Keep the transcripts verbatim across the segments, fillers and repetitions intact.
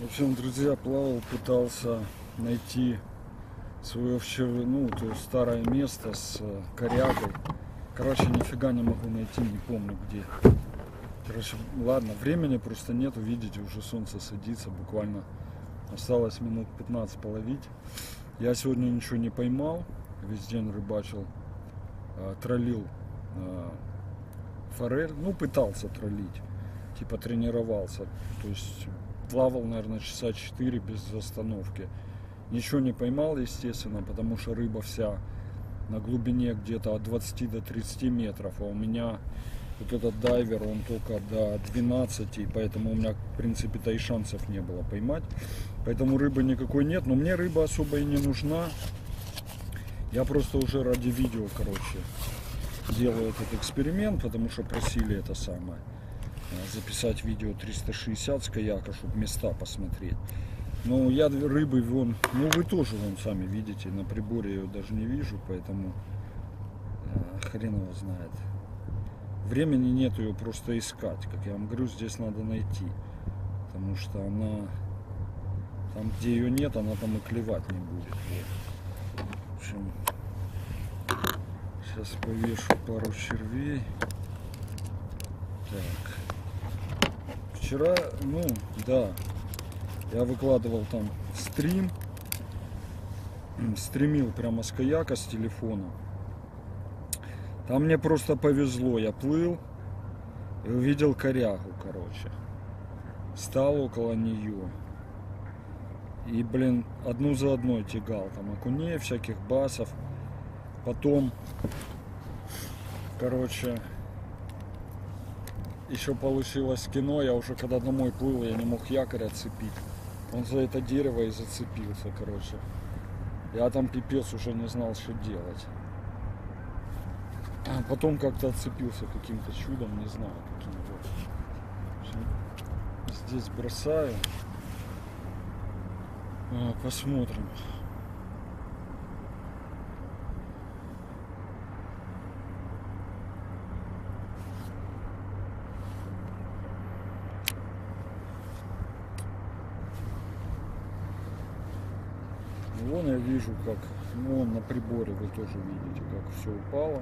В общем, друзья, плавал, пытался найти свое вчера, ну, то есть старое место с корягой. Короче, нифига не могу найти, не помню где. Короче, ладно, времени просто нету, видите, уже солнце садится, буквально осталось минут пятнадцать половить. Я сегодня ничего не поймал, весь день рыбачил, троллил форель, ну, пытался троллить, типа тренировался, то есть плавал, наверное, часа четыре без остановки. Ничего не поймал, естественно, потому что рыба вся на глубине где-то от двадцати до тридцати метров, а у меня вот этот дайвер, он только до двенадцати, поэтому у меня, в принципе-то, и шансов не было поймать. Поэтому рыбы никакой нет, но мне рыба особо и не нужна. Я просто уже ради видео, короче, делаю этот эксперимент, потому что просили это самое, записать видео триста шестьдесят с каяка, чтобы места посмотреть. Но я рыбы вон, ну вы тоже вон сами видите, на приборе я ее даже не вижу, поэтому э, хрен его знает. Времени нет ее просто искать, как я вам говорю, здесь надо найти, потому что она, там где ее нет, она там и клевать не будет. Вот. В общем, сейчас повешу пару червей. Так. Вчера, ну, да, я выкладывал там стрим, стримил прямо с каяка, с телефона. Там мне просто повезло, я плыл и увидел корягу, короче. Стал около нее. И, блин, одну за одной тягал. Там окуней, всяких басов. Потом, короче, еще получилось кино. Я уже когда домой плыл, я не мог якорь отцепить. Он за это дерево и зацепился, короче. Я там пипец уже не знал, что делать. А потом как-то отцепился каким-то чудом, не знаю каким. Вот. Здесь бросаю. А, посмотрим. Вон я вижу, как, ну, вон на приборе вы тоже видите, как все упало.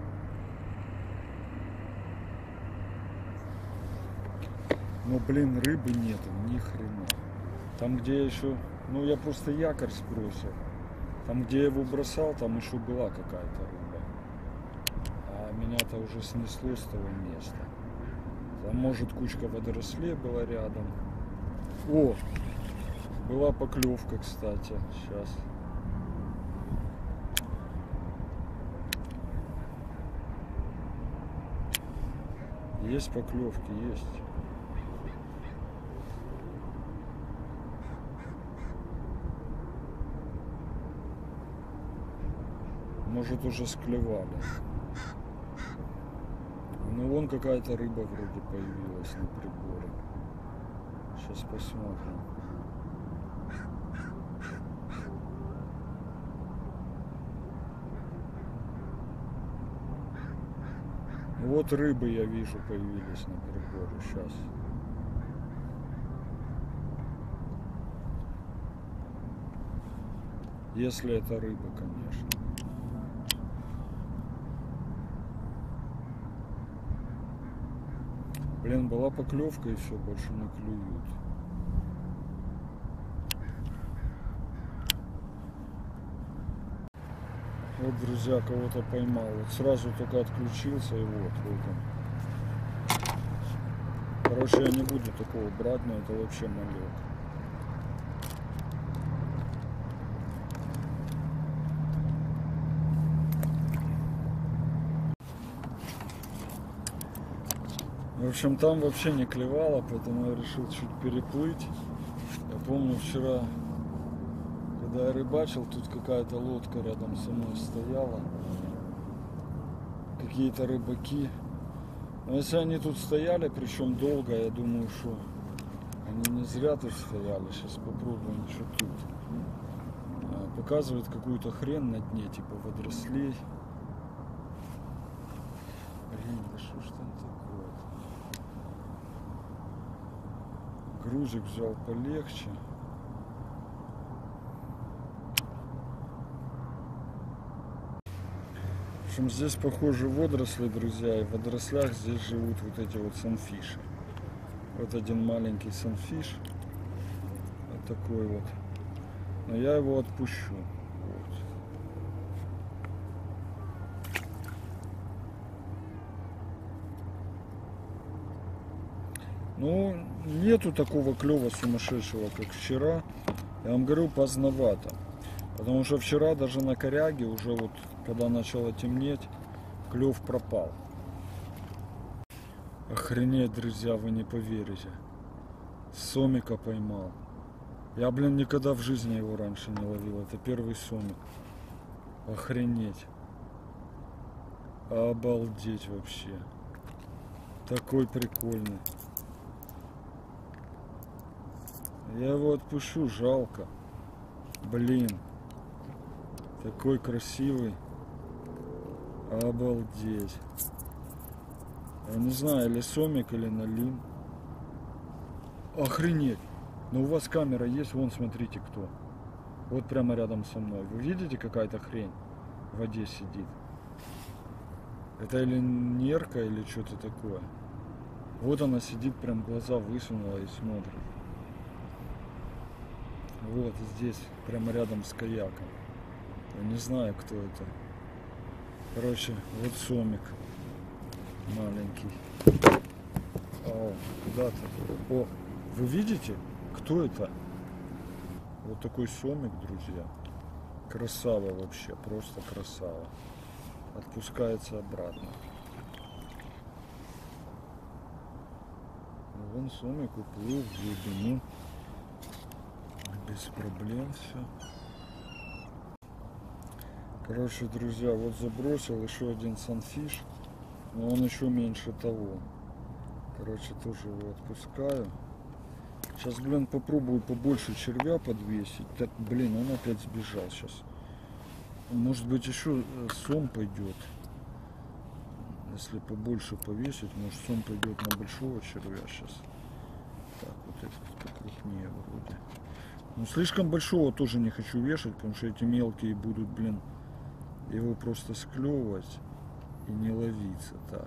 Но, блин, рыбы нету, ни хрена. Там, где я еще, ну, я просто якорь сбросил. Там, где я его бросал, там еще была какая-то рыба. А меня-то уже снесло с того места. Там, может, кучка водорослей была рядом. О! Была поклевка, кстати, сейчас. Есть поклевки, есть. Может, уже склевали. Ну, вон какая-то рыба вроде появилась на приборе. Сейчас посмотрим. Вот рыбы я вижу появились на приборе сейчас. Если это рыба, конечно. Блин, была поклевка и все, больше не клюют. Вот, друзья, кого-то поймал. Вот сразу только отключился и вот, вот он. Короче, я не буду такого брать, но это вообще малек. В общем, там вообще не клевало, поэтому я решил чуть переплыть. Я помню, вчера, когда я рыбачил, тут какая-то лодка рядом со мной стояла. Какие-то рыбаки. Но если они тут стояли, причем долго, я думаю, что они не зря тут стояли. Сейчас попробуем, что тут. Показывает какую-то хрень на дне, типа водорослей. Блин, да что ж там такое? Грузик взял полегче. В общем, здесь похожи водоросли, друзья, и в водорослях здесь живут вот эти вот санфиши. Вот один маленький санфиш, вот такой вот, но я его отпущу. Вот. Ну, нету такого клёва сумасшедшего, как вчера. Я вам говорю, поздновато. Потому что вчера даже на коряге, уже вот когда начало темнеть, клев пропал. Охренеть, друзья, вы не поверите. Сомика поймал. Я, блин, никогда в жизни его раньше не ловил. Это первый сомик. Охренеть. Обалдеть вообще. Такой прикольный. Я его отпущу, жалко. Блин. Такой красивый. Обалдеть. Я не знаю, или сомик, или налим. Охренеть. Но у вас камера есть, вон смотрите кто. Вот прямо рядом со мной. Вы видите, какая-то хрень в воде сидит? Это или нерка, или что-то такое. Вот она сидит, прям глаза высунула и смотрит. Вот здесь, прямо рядом с каяком. Я не знаю, кто это. Короче, вот сомик. Маленький. О, куда-то. О, вы видите? Кто это? Вот такой сомик, друзья. Красава вообще, просто красава. Отпускается обратно. Вон сомик уплыл в глубину. Без проблем все. Короче, друзья, вот забросил еще один санфиш, но он еще меньше того. Короче, тоже его отпускаю. Сейчас, блин, попробую побольше червя подвесить. Так, блин, он опять сбежал сейчас. Может быть, еще сом пойдет. Если побольше повесить, может, сом пойдет на большого червя сейчас. Так, вот этот покрупнее вроде. Ну, слишком большого тоже не хочу вешать, потому что эти мелкие будут, блин, его просто склевывать и не ловиться. Так.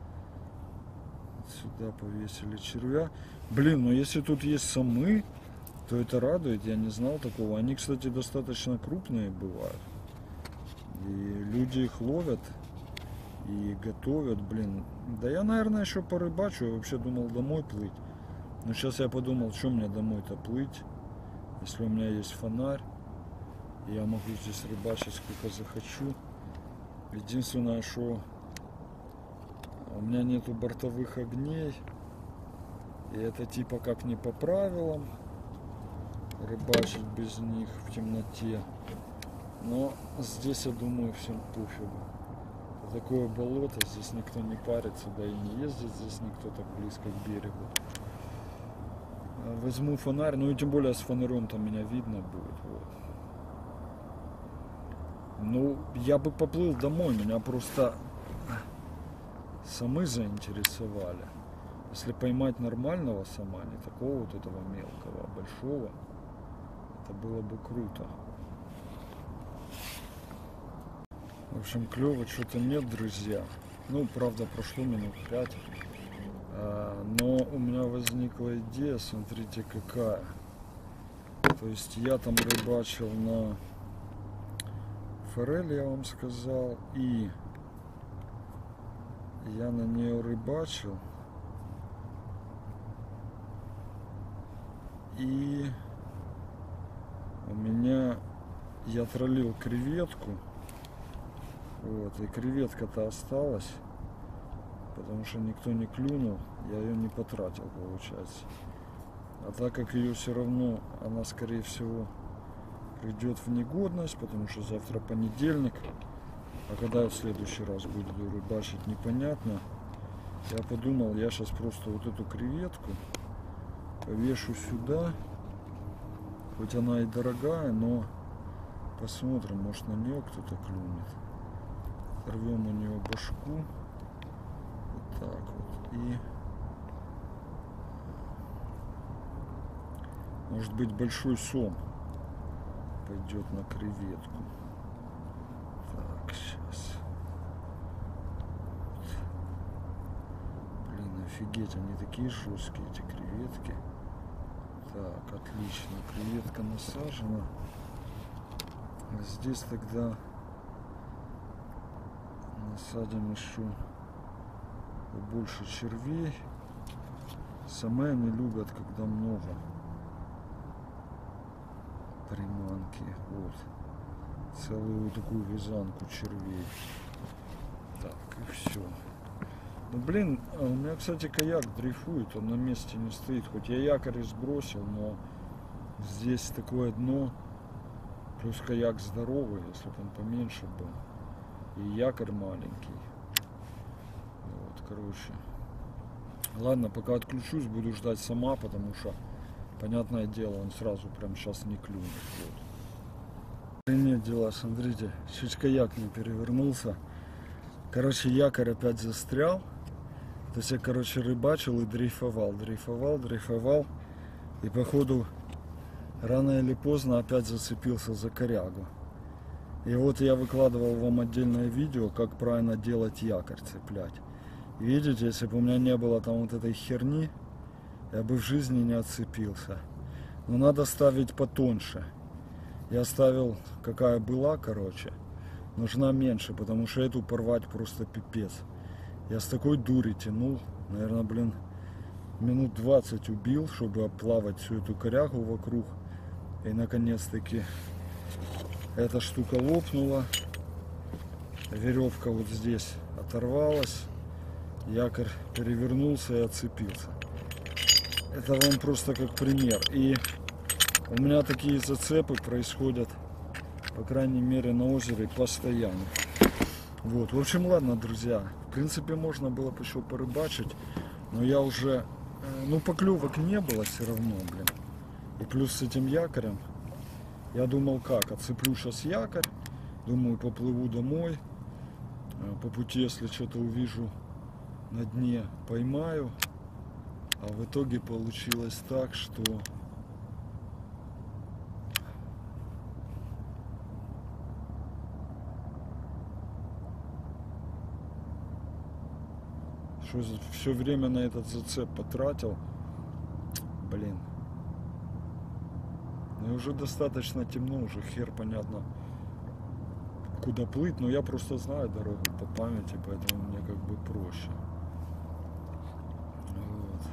Сюда повесили червя. Блин, ну если тут есть самы, то это радует. Я не знал такого. Они, кстати, достаточно крупные бывают. И люди их ловят и готовят, блин. Да я, наверное, еще порыбачу. Я вообще думал домой плыть. Но сейчас я подумал, что мне домой-то плыть, если у меня есть фонарь. И я могу здесь рыбачить сколько захочу. Единственное, что у меня нету бортовых огней. И это типа как не по правилам рыбачить без них в темноте. Но здесь, я думаю, всем пофигу. Такое болото, здесь никто не парится, да и не ездит здесь никто так близко к берегу. Возьму фонарь, ну и тем более с фонарем там меня видно будет. Вот. Ну, я бы поплыл домой, меня просто самы заинтересовали. Если поймать нормального сама, не такого вот этого мелкого, а большого, это было бы круто. В общем, клёва что-то нет, друзья. Ну, правда, прошло минут пять. А, но у меня возникла идея, смотрите какая. То есть я там рыбачил на форель, я вам сказал, и я на нее рыбачил. И у меня я троллил креветку. Вот, и креветка-то осталась, потому что никто не клюнул, я ее не потратил, получается. А так как ее все равно, она скорее всего придет в негодность, потому что завтра понедельник, а когда я в следующий раз буду рыбачить, непонятно. Я подумал, я сейчас просто вот эту креветку повешу сюда, хоть она и дорогая, но посмотрим, может на нее кто-то клюнет. Рвем у нее башку, вот так вот, и Может быть, большой сом пойдет на креветку. Так, сейчас. Блин, офигеть, они такие жесткие, эти креветки. Так, отлично, креветка насажена. А здесь тогда насадим еще побольше червей. Сами они любят, когда много приманки. Вот. Целую такую вязанку червей. Так, и все. Ну блин, у меня, кстати, каяк дрейфует, он на месте не стоит. Хоть я якорь сбросил, но здесь такое дно. Плюс каяк здоровый, если бы он поменьше был. И якорь маленький. Вот, короче. Ладно, пока отключусь, буду ждать сама, потому что, понятное дело, он сразу прям сейчас не клюнет. Вот. Нет дела, смотрите, чуть каяк не перевернулся. Короче, якорь опять застрял. То есть я, короче, рыбачил и дрейфовал, дрейфовал, дрейфовал. И походу, рано или поздно опять зацепился за корягу. И вот я выкладывал вам отдельное видео, как правильно делать якорь, цеплять. И видите, если бы у меня не было там вот этой херни, я бы в жизни не отцепился. Но надо ставить потоньше. Я ставил, какая была, короче. Нужна меньше, потому что эту порвать просто пипец. Я с такой дури тянул, наверное, блин, минут двадцать убил, чтобы оплавать всю эту корягу вокруг. И наконец-таки эта штука лопнула. Веревка вот здесь оторвалась. Якорь перевернулся и отцепился. Это вам просто как пример. И у меня такие зацепы происходят, по крайней мере, на озере постоянно. Вот, в общем, ладно, друзья. В принципе, можно было бы еще порыбачить, но я уже, ну, поклевок не было все равно, блин. И плюс с этим якорем, я думал, как, отцеплю сейчас якорь, думаю, поплыву домой, по пути, если что-то увижу на дне, поймаю. А в итоге получилось так, что что все время на этот зацеп потратил. Блин. Ну и уже достаточно темно, уже хер понятно, куда плыть, но я просто знаю дорогу по памяти, поэтому мне как бы проще. Вот.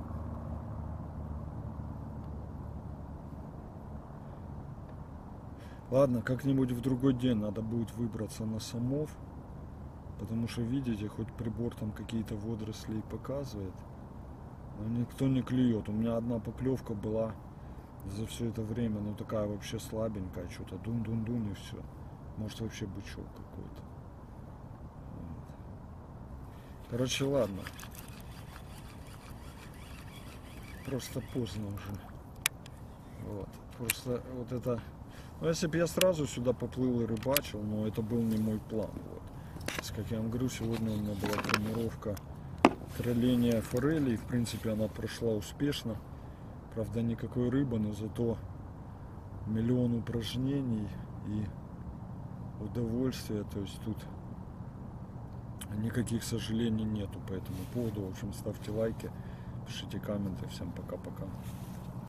Ладно, как-нибудь в другой день надо будет выбраться на Сомов, потому что, видите, хоть прибор там какие-то водоросли показывает, но никто не клюет. У меня одна поклевка была за все это время, ну такая вообще слабенькая, что-то дун-дун-дун и все. Может вообще бычок какой-то. Вот. Короче, ладно. Просто поздно уже. Вот. Просто вот это... Ну, если бы я сразу сюда поплыл и рыбачил, но это был не мой план. Вот. То есть, как я вам говорю, сегодня у меня была тренировка тролления форели. И, в принципе, она прошла успешно. Правда, никакой рыбы, но зато миллион упражнений и удовольствия. То есть тут никаких сожалений нету по этому поводу. В общем, ставьте лайки, пишите комменты. Всем пока-пока.